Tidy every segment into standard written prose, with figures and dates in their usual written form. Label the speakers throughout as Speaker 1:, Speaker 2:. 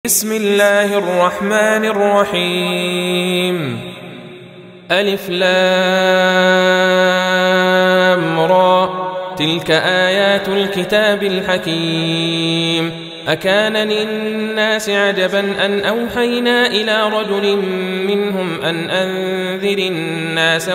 Speaker 1: بسم الله الرحمن الرحيم. ألف لام را، تلك آيات الكتاب الحكيم. أكان للناس عجبا أن أوحينا إلى رجل منهم أن أنذر الناس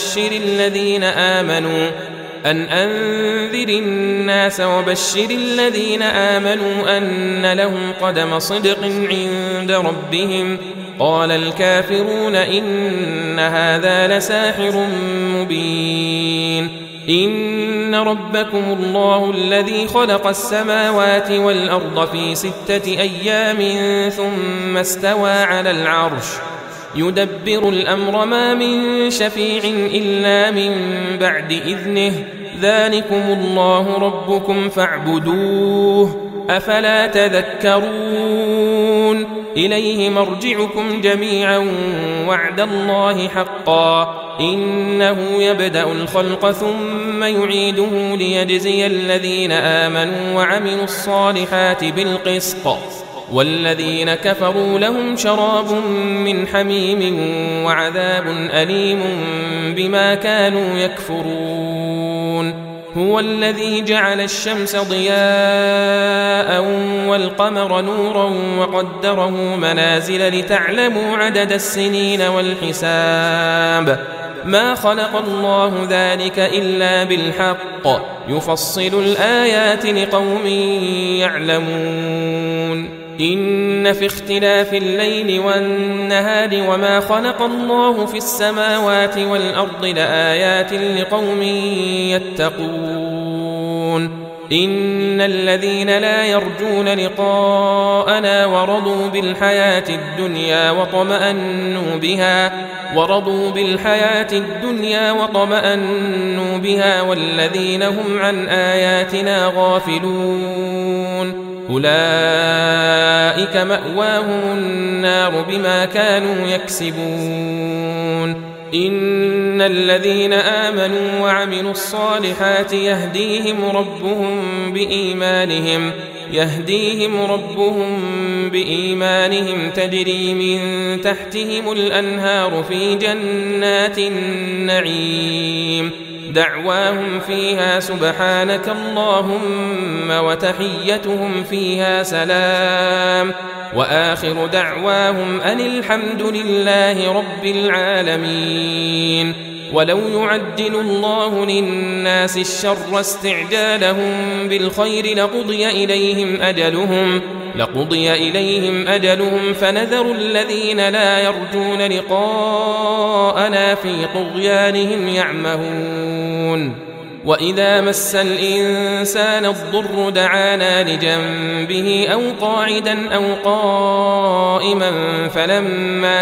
Speaker 1: وبشر الذين آمنوا أن لهم قدم صدق عند ربهم. قال الكافرون إن هذا لساحر مبين. إن ربكم الله الذي خلق السماوات والأرض في 6 أيام ثم استوى على العرش يدبر الأمر، ما من شفيع إلا من بعد إذنه. ذلكم الله ربكم فاعبدوه، أفلا تذكرون. إليه مرجعكم جميعا وعد الله حقا، إنه يبدأ الخلق ثم يعيده ليجزي الذين آمنوا وعملوا الصالحات بالقسط، والذين كفروا لهم شراب من حميم وعذاب أليم بما كانوا يكفرون. هو الذي جعل الشمس ضياء والقمر نورا وقدره منازل لتعلموا عدد السنين والحساب. ما خلق الله ذلك إلا بالحق، يفصل الآيات لقوم يعلمون. إن في اختلاف الليل والنهار وما خلق الله في السماوات والأرض لآيات لقوم يتقون. إن الذين لا يرجون لقاءنا ورضوا بالحياة الدنيا وطمأنوا بها والذين هم عن آياتنا غافلون أولئك مأواهم النار بما كانوا يكسبون. إن الذين آمنوا وعملوا الصالحات يهديهم ربهم بإيمانهم تجري من تحتهم الأنهار في جنات النعيم. دعواهم فيها سبحانك اللهم وتحيتهم فيها سلام، وآخر دعواهم أن الحمد لله رب العالمين. ولو يعجل الله للناس الشر استعجالهم بالخير لقضي إليهم أجلهم فنذر الذين لا يرجون لقاءنا في طغيانهم يعمهون. وإذا مس الإنسان الضر دعانا لجنبه أو قاعدا أو قائما فلما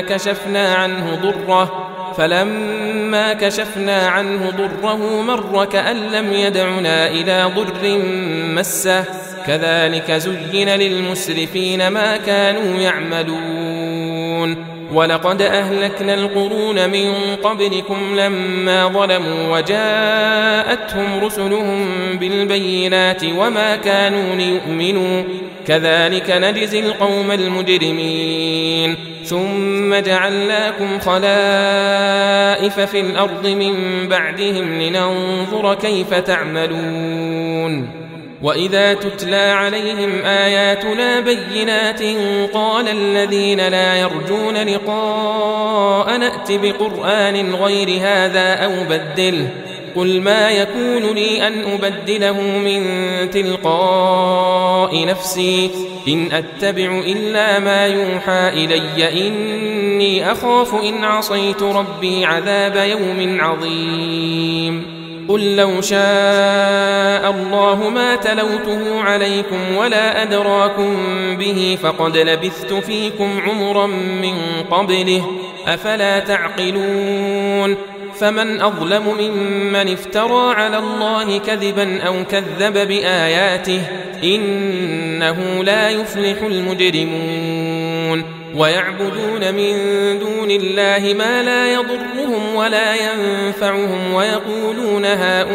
Speaker 1: كشفنا عنه ضره مر كأن لم يدعنا إلى ضر مسه. كذلك زين للمسرفين ما كانوا يعملون. ولقد أهلكنا القرون من قبلكم لما ظلموا وجاءتهم رسلهم بالبينات وما كانوا ليؤمنوا، كذلك نجزي القوم المجرمين. ثم جعلناكم خلائف في الأرض من بعدهم لننظر كيف تعملون. وإذا تتلى عليهم آياتنا بينات قال الذين لا يرجون لقاء نأت بقرآن غير هذا أو بدله. قل ما يكون لي أن أبدله من تلقاء نفسي إن أتبع إلا ما يوحى إلي إني أخاف إن عصيت ربي عذاب يوم عظيم. قل لو شاء الله ما تلوته عليكم ولا أدراكم به فقد لبثت فيكم عمرا من قبله، أفلا تعقلون. فمن أظلم ممن افترى على الله كذبا أو كذب بآياته، إنه لا يفلح المجرمون. ويعبدون من دون الله ما لا يضرهم ولا ينفعهم ويقولون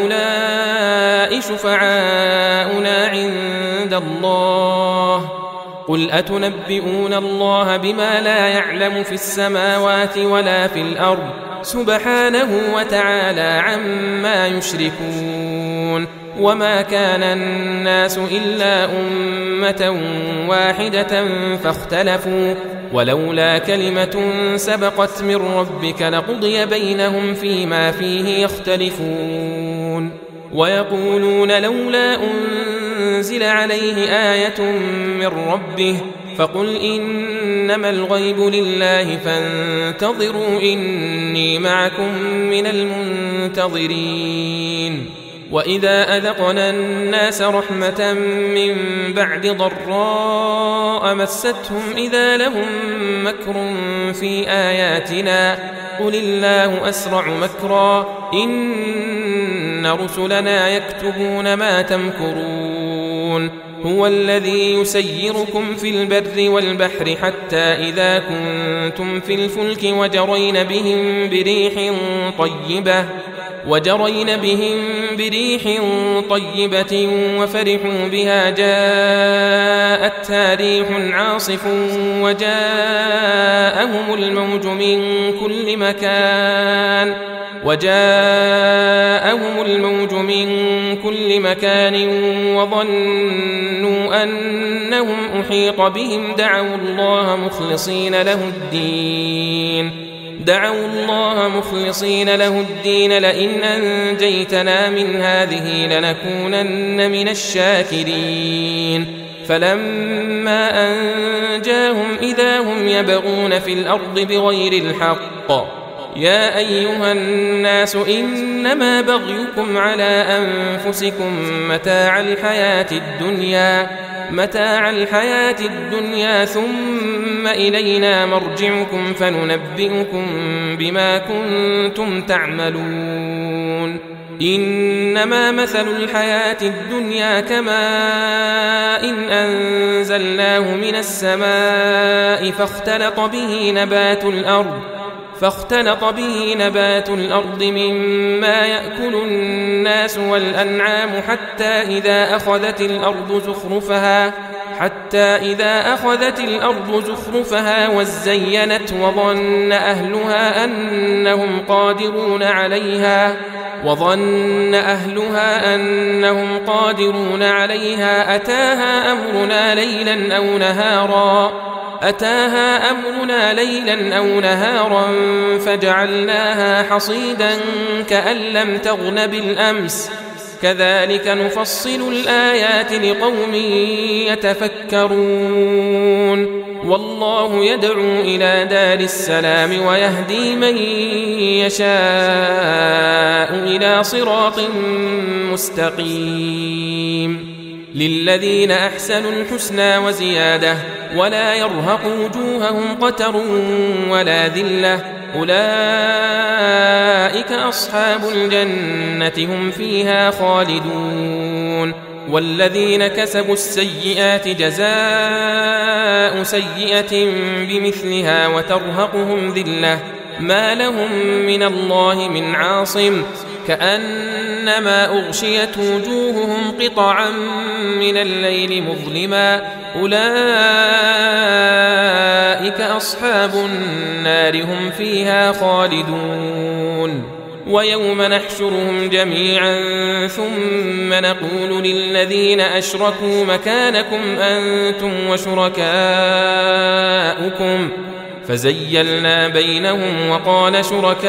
Speaker 1: هؤلاء شفعاؤنا عند الله قل أتنبئون الله بما لا يعلم في السماوات ولا في الأرض سبحانه وتعالى عما يشركون وما كان الناس إلا أمة واحدة فاختلفوا ولولا كلمة سبقت من ربك لقضي بينهم فيما فيه يختلفون ويقولون لولا أنزل عليه آية من ربه فقل إنما الغيب لله فانتظروا إني معكم من المنتظرين وإذا أذقنا الناس رحمة من بعد ضراء مستهم إذا لهم مكر في آياتنا قل الله أسرع مكرا إن رسلنا يكتبون ما تمكرون هو الذي يسيركم في البر والبحر حتى إذا كنتم في الفلك وجرين بهم بريح طيبة وفرحوا بها جاءتها ريح عاصف وجاءهم الموج من كل مكان وظنوا أنهم أحيط بهم دعوا الله مخلصين له الدين لئن أنجيتنا من هذه لنكونن من الشاكرين فلما أنجاهم إذا هم يبغون في الأرض بغير الحق يا أيها الناس إنما بغيكم على أنفسكم متاع الحياة الدنيا ثم إلينا مرجعكم فننبئكم بما كنتم تعملون إنما مثل الحياة الدنيا كماء إن أنزلناه من السماء فاختلط به نبات الأرض مما يأكل الناس والأنعام حتى إذا أخذت الأرض زخرفها وزينت وظن أهلها أنهم قادرون عليها أتاها أمرنا ليلا أو نهارا فجعلناها حصيدا كأن لم تغن بالأمس كذلك نفصل الآيات لقوم يتفكرون والله يدعو إلى دار السلام ويهدي من يشاء إلى صراط مستقيم للذين أحسنوا الحسنى وزيادة ولا يرهق وجوههم قتر ولا ذلة أولئك أصحاب الجنة هم فيها خالدون والذين كسبوا السيئات جزاء سيئة بمثلها وترهقهم ذلة ما لهم من الله من عاصم كأنما أغشيت وجوههم قطعا من الليل مظلما أولئك أصحاب النار هم فيها خالدون ويوم نحشرهم جميعا ثم نقول للذين أشركوا مكانكم أنتم وشركاؤكم فزيلنا بينهم وقال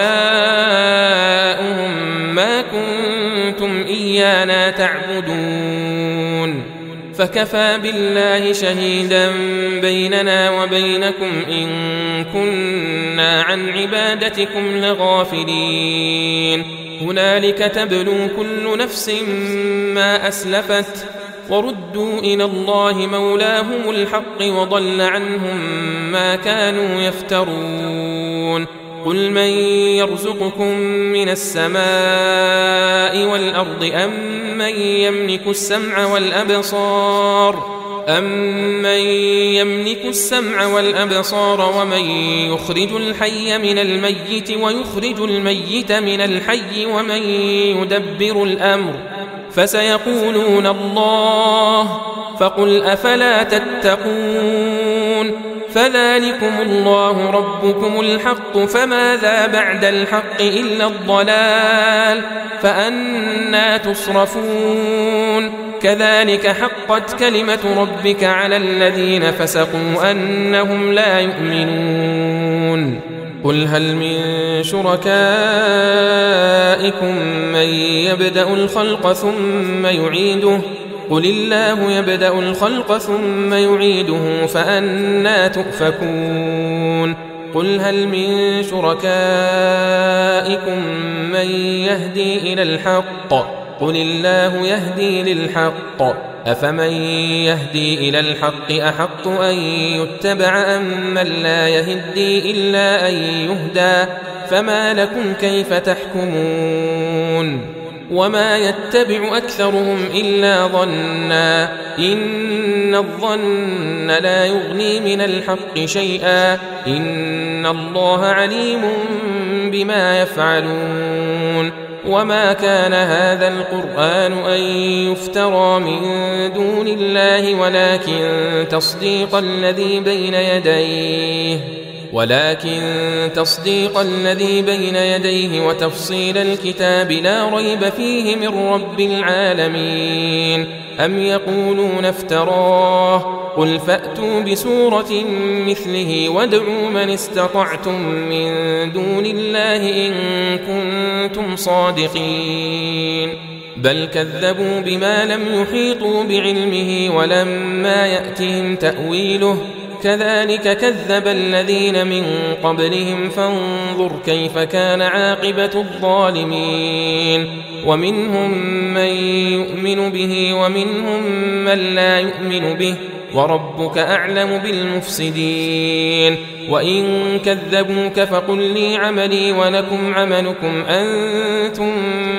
Speaker 1: شركاؤهم ما كنتم إيانا تعبدون فكفى بالله شهيدا بيننا وبينكم إن كنا عن عبادتكم لغافلين هنالك تبلو كل نفس ما أسلفت وردوا إلى الله مولاهم الحق وضل عنهم ما كانوا يفترون قل من يرزقكم من السماء والأرض أمن يملك السمع والأبصار ومن يخرج الحي من الميت ويخرج الميت من الحي ومن يدبر الأمر فسيقولون الله، فقل أفلا تتقون؟ فذلكم الله ربكم الحق، فماذا بعد الحق إلا الضلال، فأنى تصرفون؟ كذلك حقت كلمة ربك على الذين فسقوا أنهم لا يؤمنون. قل هل من شركائكم من يبدأ الخلق ثم يعيده؟ قل الله يبدأ الخلق ثم يعيده، فأنى تؤفكون؟ قل هل من شركائكم من يهدي إلى الحق؟ قل الله يهدي للحق، أفمن يهدي إلى الحق أحق أن يتبع أم من لا يهدي إلا أن يهدى؟ فما لكم كيف تحكمون؟ وما يتبع أكثرهم إلا ظنا، إن الظن لا يغني من الحق شيئا، إن الله عليم بما يفعلون. وما كان هذا القرآن أن يفترى من دون الله، ولكن تصديق الذي بين يديه وتفصيل الكتاب لا ريب فيه من رب العالمين. أم يقولون افتراه؟ قل فأتوا بسورة مثله وادعوا من استطعتم من دون الله إن كنتم صادقين. بل كذبوا بما لم يحيطوا بعلمه ولما يأتهم تأويله، كذلك كذب الذين من قبلهم، فانظر كيف كان عاقبة الظالمين. ومنهم من يؤمن به ومنهم من لا يؤمن به، وربك أعلم بالمفسدين. وإن كذبوك فقل لي عملي ولكم عملكم، أنتم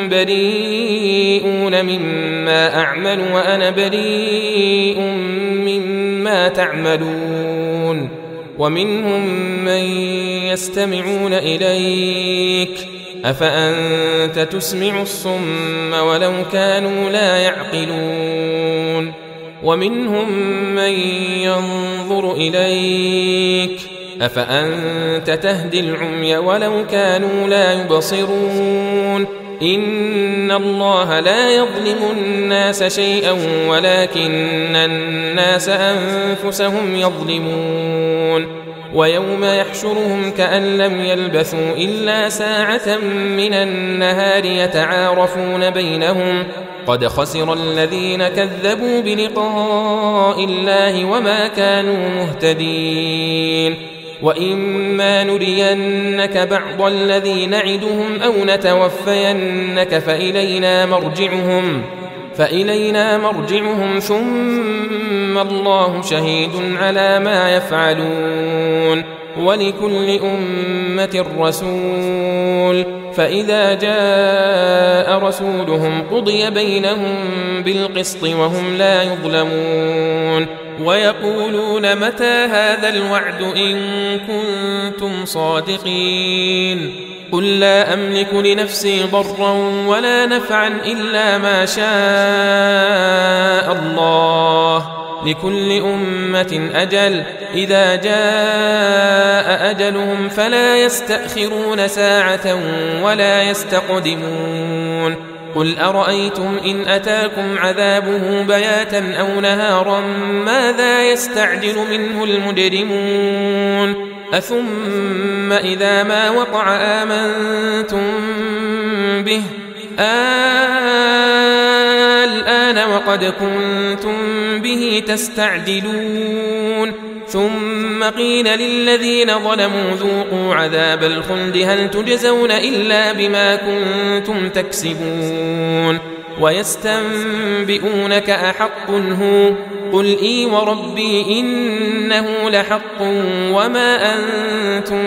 Speaker 1: بريئون مما أعمل وأنا بريء مما تعملون. ومنهم من يستمعون إليك، أفأنت تسمع الصم ولو كانوا لا يعقلون. ومنهم من ينظر إليك، أفأنت تهدي العمي ولو كانوا لا يبصرون. إن الله لا يظلم الناس شيئا ولكن الناس أنفسهم يظلمون. ويوم يحشرهم كأن لم يلبثوا إلا ساعة من النهار يتعارفون بينهم، قد خسر الذين كذبوا بلقاء الله وما كانوا مهتدين. وإما نرينك بعض الذي نعدهم أو نتوفينك فإلينا مرجعهم ثم الله شهيد على ما يفعلون. ولكل أمة رسول، فإذا جاء رسولهم قضي بينهم بالقسط وهم لا يظلمون. ويقولون متى هذا الوعد إن كنتم صادقين؟ قل لا أملك لنفسي ضرا ولا نفعا إلا ما شاء الله، لكل أمة أجل، إذا جاء أجلهم فلا يستأخرون ساعة ولا يستقدمون. قل أرأيتم إن أتاكم عذابه بياتا أو نهارا ماذا يستعجل منه المجرمون؟ أثم إذا ما وقع آمنتم به؟ الآن وقد كنتم به تستعجلون. ثم قيل للذين ظلموا ذوقوا عذاب الخلد هل تجزون إلا بما كنتم تكسبون. ويستنبئونك أحق هو؟ قل إي وربي إنه لحق وما أنتم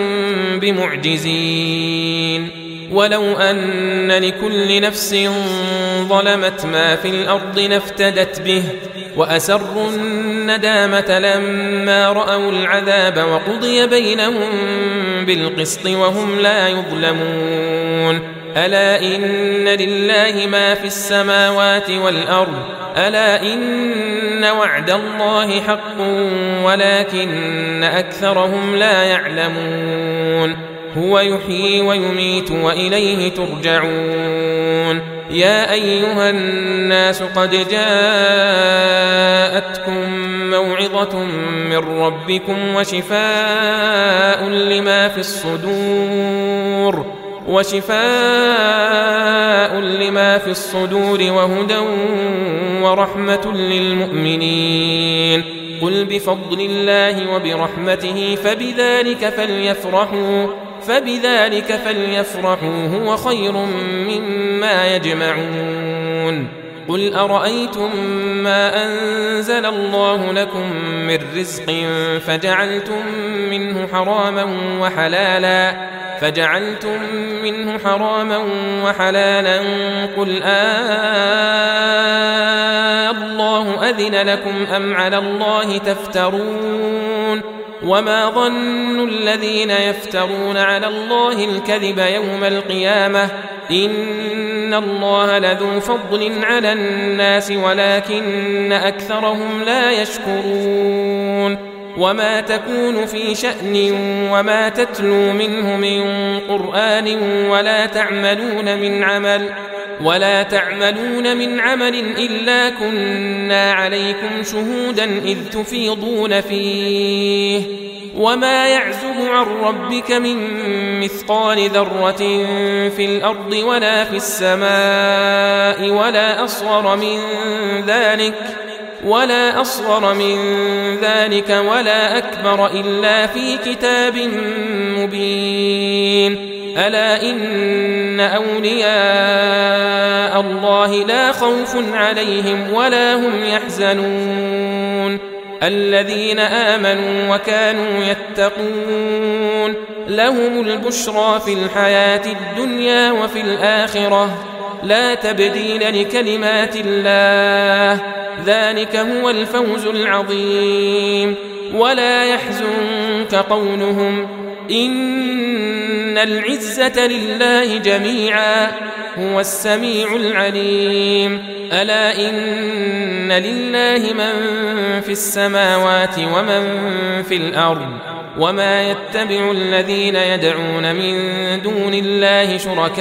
Speaker 1: بمعجزين. ولو أن لكل نفس ظلمت ما في الأرض لافتدت به وأسروا الندامة لما رأوا العذاب وقضي بينهم بالقسط وهم لا يظلمون. ألا إن لله ما في السماوات والأرض ألا إن وعد الله حق ولكن أكثرهم لا يعلمون هو يحيي ويميت وإليه ترجعون يا أيها الناس قد جاءتكم موعظة من ربكم وشفاء لما في الصدور وهدى ورحمة للمؤمنين قل بفضل الله وبرحمته فبذلك فليفرحوا هو خير مما يجمعون قل أرأيتم ما أنزل الله لكم من رزق فجعلتم منه حراما وحلالا قل الله أذن لكم أم على الله تفترون وما ظن الذين يفترون على الله الكذب يوم القيامة إن الله لذو فضل على الناس ولكن أكثرهم لا يشكرون وما تكون في شأن وما تتلو منه من قرآن ولا تعملون من عمل إلا كنا عليكم شهودا إذ تفيضون فيه وما يعزب عن ربك من مثقال ذرة في الأرض ولا في السماء ولا أصغر من ذلك ولا أكبر إلا في كتاب مبين ألا إن أولياء الله لا خوف عليهم ولا هم يحزنون الذين آمنوا وكانوا يتقون لهم البشرى في الحياة الدنيا وفي الآخرة لا تبديل لكلمات الله ذلك هو الفوز العظيم ولا يحزنك قولهم إن العزة لله جميعا هو السميع العليم ألا إن لله من في السماوات ومن في الأرض وما يتبع الذين يدعون من دون الله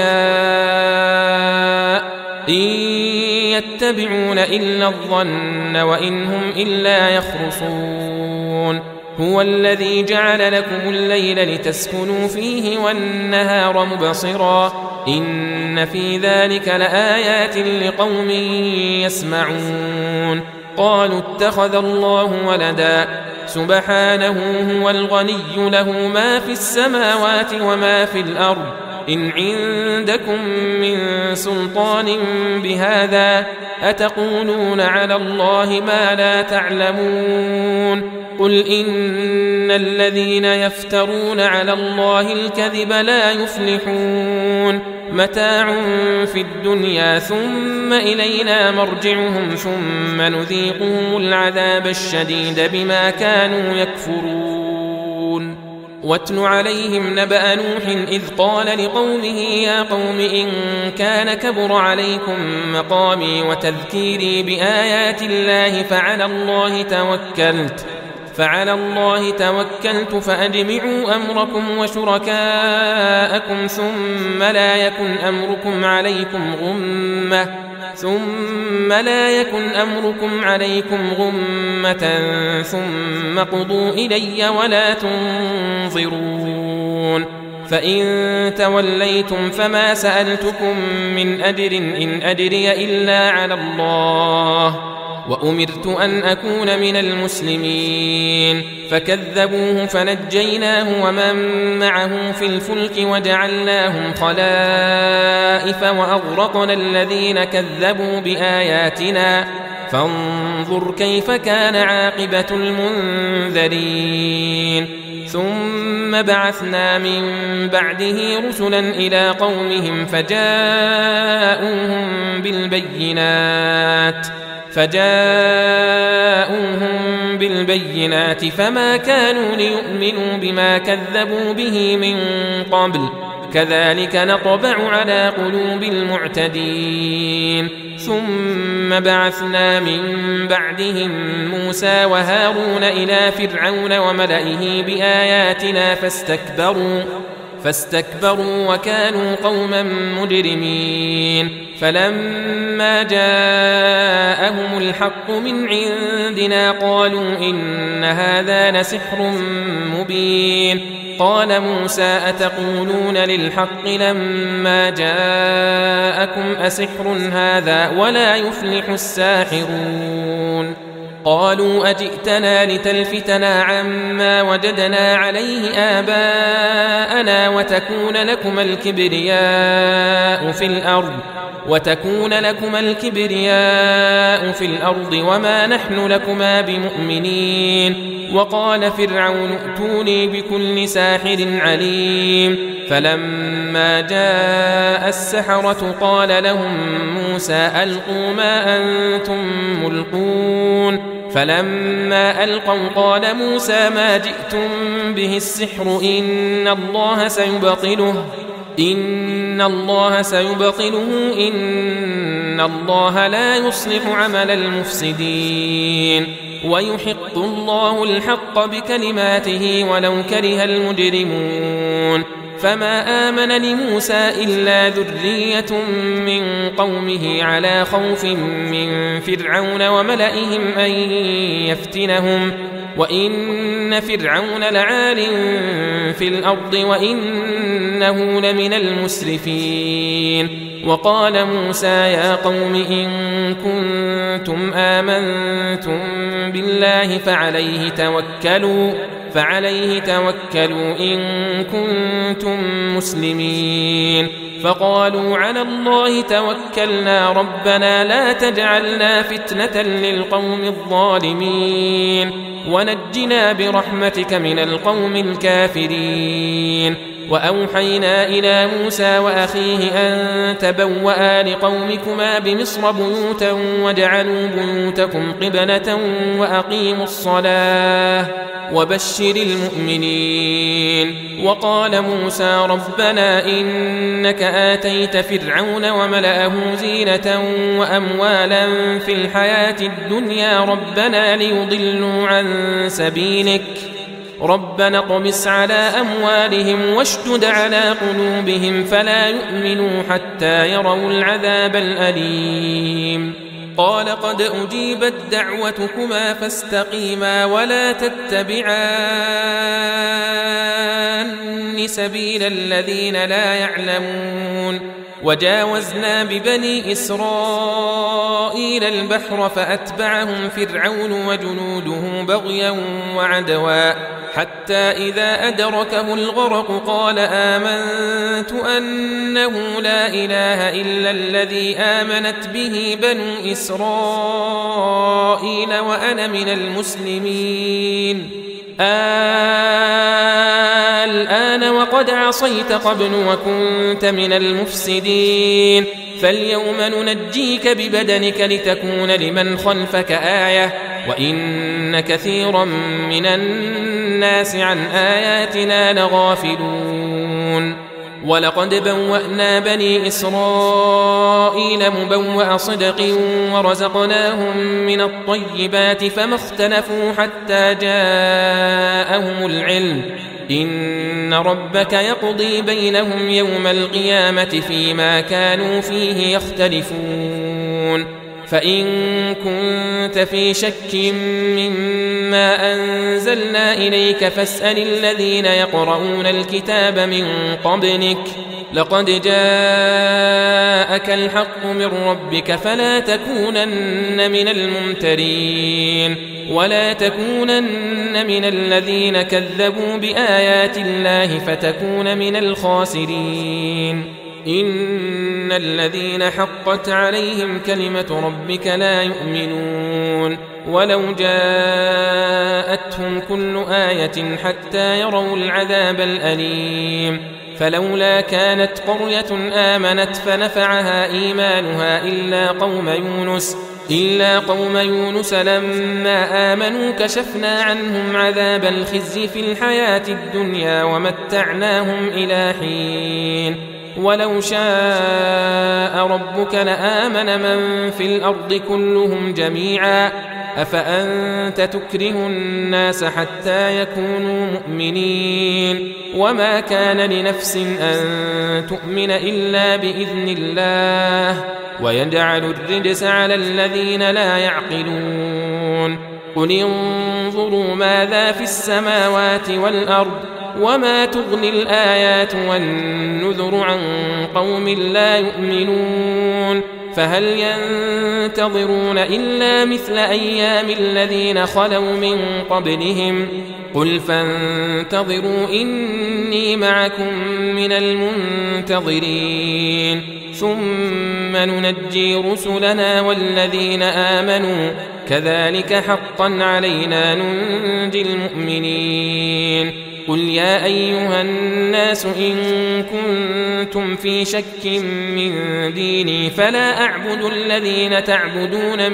Speaker 1: شركاء إن يتبعون إلا الظن وإن هم إلا يخرصون هو الذي جعل لكم الليل لتسكنوا فيه والنهار مبصرا إن في ذلك لآيات لقوم يسمعون قالوا اتخذ الله ولدا سبحانه هو الغني له ما في السماوات وما في الأرض إن عندكم من سلطان بهذا أتقولون على الله ما لا تعلمون قل إن الذين يفترون على الله الكذب لا يفلحون متاع في الدنيا ثم إلينا مرجعهم ثم نذيقهم العذاب الشديد بما كانوا يكفرون واتل عليهم نبأ نوح إذ قال لقومه يا قوم إن كان كبر عليكم مقامي وتذكيري بآيات الله فعلى الله توكلت فأجمعوا أمركم وشركاءكم ثم لا يكن أمركم عليكم غمة ثم قضوا إلي ولا تنظرون فإن توليتم فما سألتكم من أجر إن أجري إلا على الله وأمرت أن أكون من المسلمين فكذبوه فنجيناه ومن معه في الفلك وجعلناهم خلائف وأغرقنا الذين كذبوا بآياتنا فانظر كيف كان عاقبة المنذرين ثم بعثنا من بعده رسلا إلى قومهم فجاءوهم بالبينات فما كانوا ليؤمنوا بما كذبوا به من قبل كذلك نطبع على قلوب المعتدين ثم بعثنا من بعدهم موسى وهارون إلى فرعون وملئه بآياتنا فاستكبروا وكانوا قوما مجرمين فلما جاءهم الحق من عندنا قالوا إن هذا لسحر مبين قال موسى أتقولون للحق لما جاءكم أسحر هذا ولا يفلح الساحرون قالوا أجئتنا لتلفتنا عما وجدنا عليه آباءنا وتكون لكما الكبرياء في الأرض وما نحن لكما بمؤمنين وقال فرعون ائتوني بكل ساحر عليم فلما جاء السحرة قال لهم موسى ألقوا ما أنتم ملقون فلما ألقوا قال موسى ما جئتم به السحر إن الله سيبطله إن الله لا يصلح عمل المفسدين ويحق الله الحق بكلماته ولو كره المجرمون فما آمن لموسى إلا ذرية من قومه على خوف من فرعون وملئهم أن يفتنهم وإن فرعون لعال في الأرض وإنه لمن المسرفين وقال موسى يا قوم إن كنتم آمنتم بالله فعليه توكلوا إن كنتم مسلمين فقالوا على الله توكلنا ربنا لا تجعلنا فتنة للقوم الظالمين ونجنا برحمتك من القوم الكافرين وأوحينا إلى موسى وأخيه أن تبوأ لقومكما بمصر بيوتا وجعلوا بيوتكم قبلة وأقيموا الصلاة وبشر المؤمنين وقال موسى ربنا إنك آتيت فرعون وملأه زينة وأموالا في الحياة الدنيا ربنا ليضلوا عن سبيلك ربنا اطمس على أموالهم واشدد على قلوبهم فلا يؤمنوا حتى يروا العذاب الأليم قال قد أجيبت دعوتكما فاستقيما ولا تتبعان سبيل الذين لا يعلمون وجاوزنا ببني إسرائيل البحر فأتبعهم فرعون وجنوده بغيا وعدوا حتى إذا أدركه الغرق قال آمنت أنه لا إله إلا الذي آمنت به بنو إسرائيل وأنا من المسلمين الآن وقد عصيت قبل وكنت من المفسدين فاليوم ننجيك ببدنك لتكون لمن خلفك آية وإن كثيرا من الناس عن آياتنا لغافلون ولقد بوأنا بني إسرائيل مبوأ صدق ورزقناهم من الطيبات فما اختلفوا حتى جاءهم العلم إن ربك يقضي بينهم يوم القيامة فيما كانوا فيه يختلفون فإن كنت في شك مما أنزلنا إليك فاسأل الذين يقرؤون الكتاب من قبلك لقد جاءك الحق من ربك فلا تكونن من الممترين ولا تكونن من الذين كذبوا بآيات الله فتكون من الخاسرين إن الذين حقت عليهم كلمة ربك لا يؤمنون ولو جاءتهم كل آية حتى يروا العذاب الأليم فلولا كانت قرية آمنت فنفعها إيمانها إلا قوم يونس إلا قوم يونس لما آمنوا كشفنا عنهم عذاب الخزي في الحياة الدنيا ومتعناهم إلى حين ولو شاء ربك لآمن من في الأرض كلهم جميعا أفأنت تكره الناس حتى يكونوا مؤمنين وما كان لنفس أن تؤمن إلا بإذن الله ويجعل الرجس على الذين لا يعقلون قل انظروا ماذا في السماوات والأرض وما تغني الآيات والنذر عن قوم لا يؤمنون فهل ينتظرون إلا مثل أيام الذين خلوا من قبلهم قل فانتظروا إني معكم من المنتظرين ثم ننجي رسلنا والذين آمنوا كذلك حقا علينا ننجي المؤمنين قل يا أيها الناس إن كنتم في شك من ديني فلا أعبد الذين تعبدون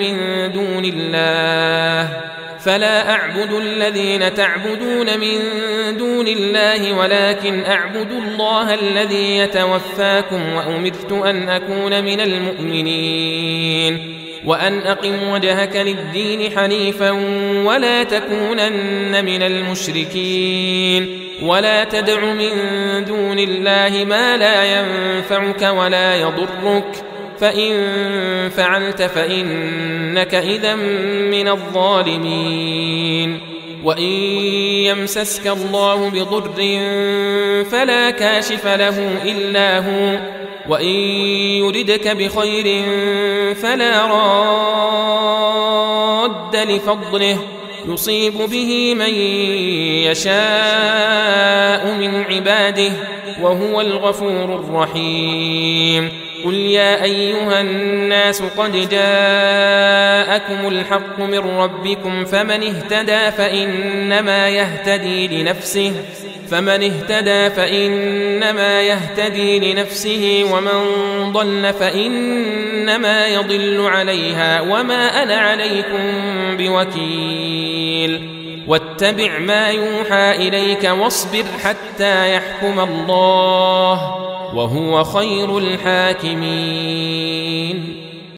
Speaker 1: من دون الله ولكن أعبد الله الذي يتوفاكم وأمرت أن أكون من المؤمنين وأن أقم وجهك للدين حنيفا ولا تكونن من المشركين ولا تدع من دون الله ما لا ينفعك ولا يضرك فإن فعلت فإنك إذا من الظالمين وإن يمسسك الله بضر فلا كاشف له إلا هو وإن يردك بخير فلا راد لفضله يصيب به من يشاء من عباده وهو الغفور الرحيم قل يا أيها الناس قد جاءكم الحق من ربكم فمن اهتدى فإنما يهتدي لنفسه ومن ضل فإنما يضل عليها وما أنا عليكم بوكيل واتبع ما يوحى إليك واصبر حتى يحكم الله وهو خير الحاكمين